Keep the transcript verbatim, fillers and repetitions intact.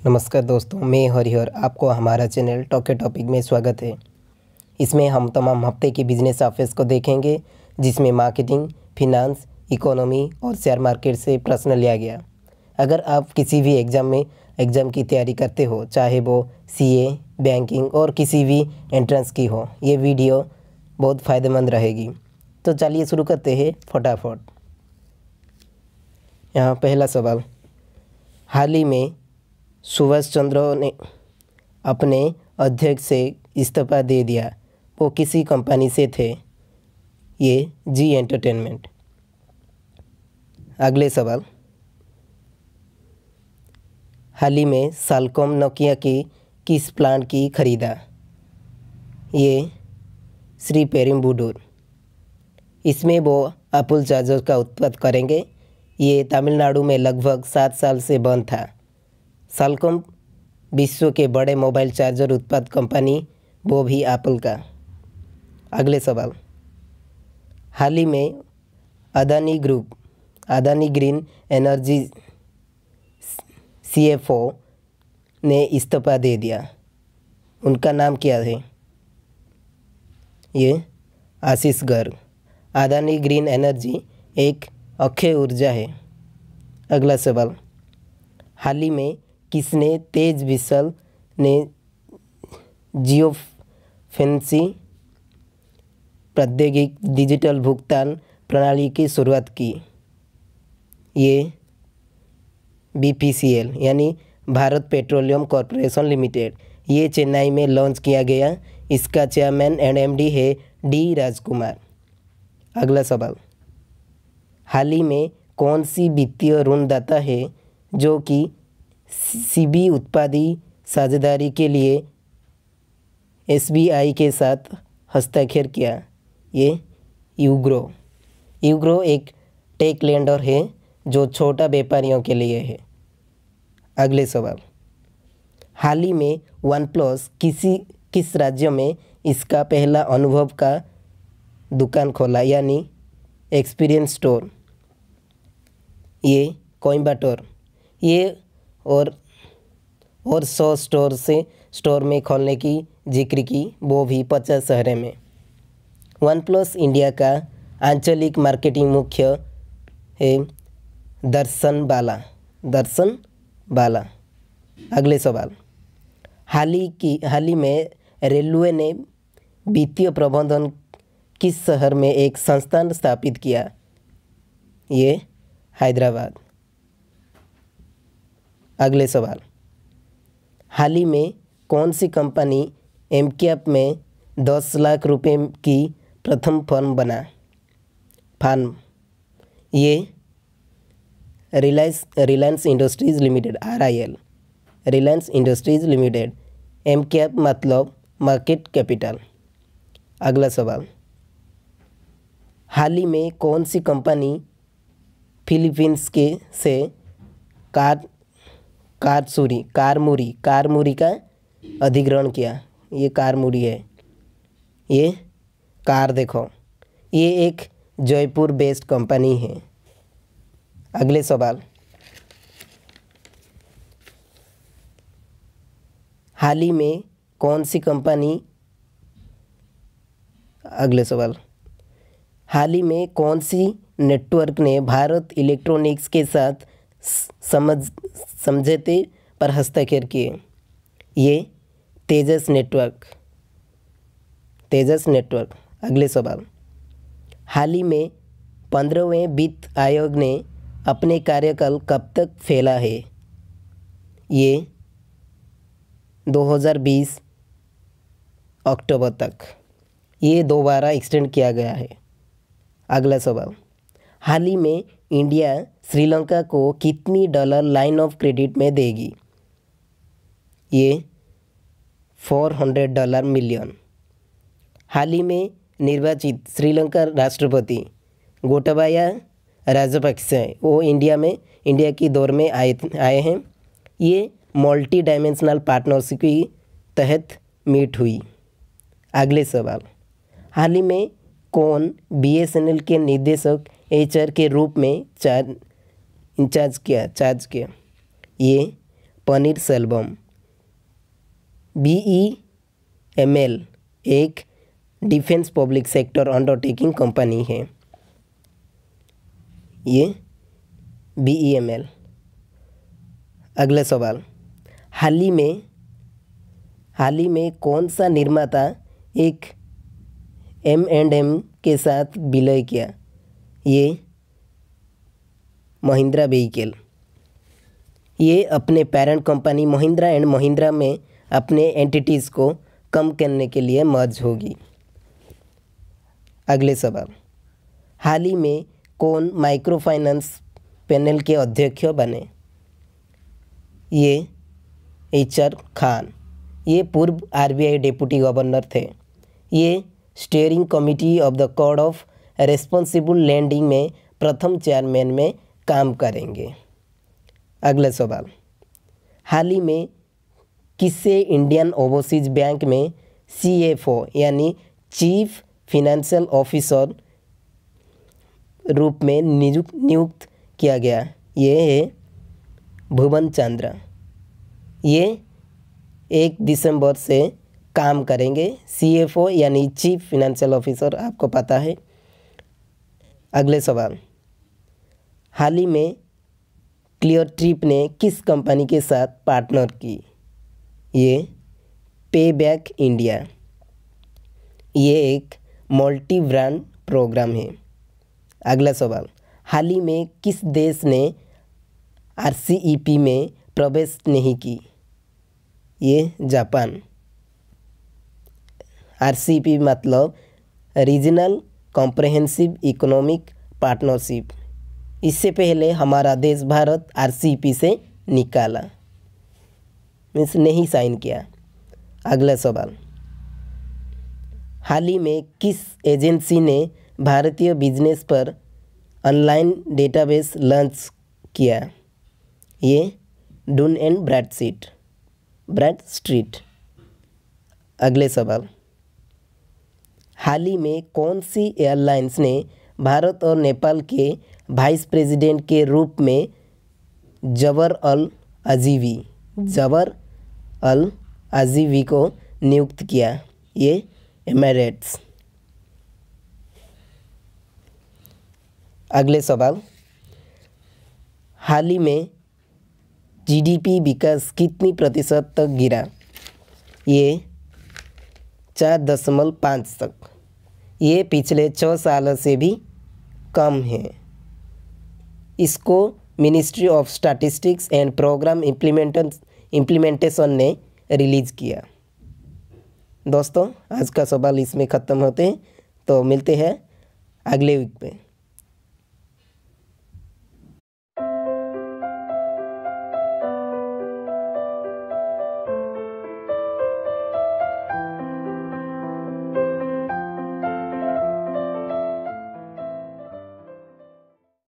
नमस्कार दोस्तों, मैं हरिहर। आपको हमारा चैनल टॉक के टॉपिक में स्वागत है। इसमें हम तमाम हफ्ते की बिजनेस अफेयर्स को देखेंगे, जिसमें मार्केटिंग, फिनांस, इकोनॉमी और शेयर मार्केट से प्रश्न लिया गया। अगर आप किसी भी एग्ज़ाम में एग्ज़ाम की तैयारी करते हो, चाहे वो सीए, बैंकिंग और किसी भी एंट्रेंस की हो, ये वीडियो बहुत फ़ायदेमंद रहेगी। तो चलिए शुरू करते हैं फटाफट। यहाँ पहला सवाल, हाल ही में सुभाष चंद्र ने अपने अध्यक्ष से इस्तीफा दे दिया, वो किसी कंपनी से थे? ये जी एंटरटेनमेंट। अगले सवाल, हाल ही में सालकॉम नोकिया की किस प्लांट की खरीदा? ये श्री पेरुम्बुडूर। इसमें वो एप्पल चार्जर का उत्पादन करेंगे। ये तमिलनाडु में लगभग सात साल से बंद था। सालकॉम विश्व के बड़े मोबाइल चार्जर उत्पादक कंपनी, वो भी एप्पल का। अगले सवाल, हाल ही में Adani Group Adani Green Energy CFO ने इस्तीफा दे दिया, उनका नाम क्या है? ये आशीष गर्ग। अदानी ग्रीन एनर्जी एक अक्षय ऊर्जा है। अगला सवाल, हाल ही में किसने तेज विसल ने जियो फैंसी प्रौद्योगिकी डिजिटल भुगतान प्रणाली की शुरुआत की? ये बीपीसीएल यानी भारत पेट्रोलियम कॉरपोरेशन लिमिटेड। ये चेन्नई में लॉन्च किया गया। इसका चेयरमैन एंड एमडी है डी राजकुमार। अगला सवाल, हाल ही में कौन सी वित्तीय ऋणदाता है जो कि सीबी उत्पादी साझेदारी के लिए एसबीआई के साथ हस्ताक्षर किया? ये यूग्रो। यूग्रो एक टेक लेंडर है जो छोटा व्यापारियों के लिए है। अगले सवाल, हाल ही में वन प्लस किसी किस राज्य में इसका पहला अनुभव का दुकान खोला, यानी एक्सपीरियंस स्टोर? ये कोयम्बटूर। ये और और सौ स्टोर से स्टोर में खोलने की जिक्र की, वो भी पचास शहरों में। वन प्लस इंडिया का आंचलिक मार्केटिंग मुख्य है दर्शन बाला दर्शन बाला। अगले सवाल, हाल ही की हाल ही में रेलवे ने वित्तीय प्रबंधन किस शहर में एक संस्थान स्थापित किया? ये हैदराबाद। अगले सवाल, हाल ही में कौन सी कंपनी एमकैप में दस लाख रुपए की प्रथम फर्म बना फर्म? ये Reliance Reliance Industries Limited RIL. Reliance Industries Limited. Mcap मतलब मार्केट कैपिटल। अगला सवाल, हाल ही में कौन सी कंपनी फिलीपींस के से कार कारसूरी कारमुरी कारमुरी का अधिग्रहण किया? ये कारमुरी है। ये कार देखो, ये एक जयपुर बेस्ड कंपनी है। अगले सवाल, हाल ही में कौन सी कंपनी अगले सवाल हाल ही में कौन सी नेटवर्क ने भारत इलेक्ट्रॉनिक्स के साथ समझ समझौते पर हस्ताक्षर किए? ये तेजस नेटवर्क तेजस नेटवर्क। अगले सवाल, हाल ही में पंद्रहवें वित्त आयोग ने अपने कार्यकाल कब तक फैला है? ये दो हज़ार बीस अक्टूबर तक। ये दोबारा एक्सटेंड किया गया है। अगला सवाल, हाल ही में इंडिया श्रीलंका को कितनी डॉलर लाइन ऑफ क्रेडिट में देगी? ये चार सौ डॉलर मिलियन। हाल ही में निर्वाचित श्रीलंका राष्ट्रपति गोटाबाया राजपक्षे वो इंडिया में इंडिया की दौर में आए आए हैं। ये मल्टी डायमेंशनल पार्टनरशिप के तहत मीट हुई। अगले सवाल, हाल ही में कौन बीएसएनएल के निदेशक एचआर के रूप में चार्ज इंचार्ज किया चार्ज किया? ये Panneer Selvam. B E M L एक defence public sector undertaking company है। ये बी ई एम एल। अगला सवाल, हाल ही में हाल ही में कौन सा निर्माता एक एम एंड एम के साथ विलय किया? ये महिंद्रा व्हीकल। ये अपने parent company Mahindra and Mahindra में अपने एंटिटीज़ को कम करने के लिए मर्ज होगी। अगले सवाल, हाल ही में कौन माइक्रो फाइनेंस पैनल के अध्यक्ष बने? ये एच आर खान। ये पूर्व R B I deputy governor थे। ये steering committee of the code of responsible lending में प्रथम चेयरमैन में काम करेंगे। अगला सवाल, हाल ही में किसे इंडियन ओवरसीज बैंक में सी एफ ओ यानी चीफ फिनेंशियल ऑफिसर रूप में नियुक्त नियुक्त किया गया? ये है भुवन चंद्र। ये एक दिसंबर से काम करेंगे। सी एफ ओ यानी चीफ फिनेंशियल ऑफिसर, आपको पता है। अगले सवाल, हाल ही में क्लियर ट्रिप ने किस कंपनी के साथ पार्टनर की? ये पे बैक इंडिया। ये एक मल्टी ब्रांड प्रोग्राम है। अगला सवाल, हाल ही में किस देश ने आर सी ई पी में प्रवेश नहीं की? ये Japan. R C E P मतलब रीजनल कॉम्प्रहेंसिव इकोनॉमिक पार्टनरशिप। इससे पहले हमारा देश Bharat R C E P से निकाला, मीन्स नहीं साइन किया। अगला सवाल, हाल ही में किस एजेंसी ने भारतीय बिजनेस पर ऑनलाइन डेटाबेस लॉन्च किया? ये डन एंड ब्रैडस्ट्रीट ब्रैडस्ट्रीट। अगले सवाल, हाल ही में कौन सी एयरलाइंस ने भारत और नेपाल के वाइस प्रेसिडेंट के रूप में जबर अल अजीवी जबर अल अजीवी को नियुक्त किया? ये एमिरेट्स। अगले सवाल, हाल ही में जी डी पी विकास कितनी प्रतिशत तक गिरा? ये चार दशमलव पाँच तक। ये पिछले छः सालों से भी कम है। इसको ministry of statistics and programme implementation implementation ने रिलीज़ किया। दोस्तों, आज का सवाल इसमें ख़त्म होते हैं, तो मिलते हैं अगले वीक में।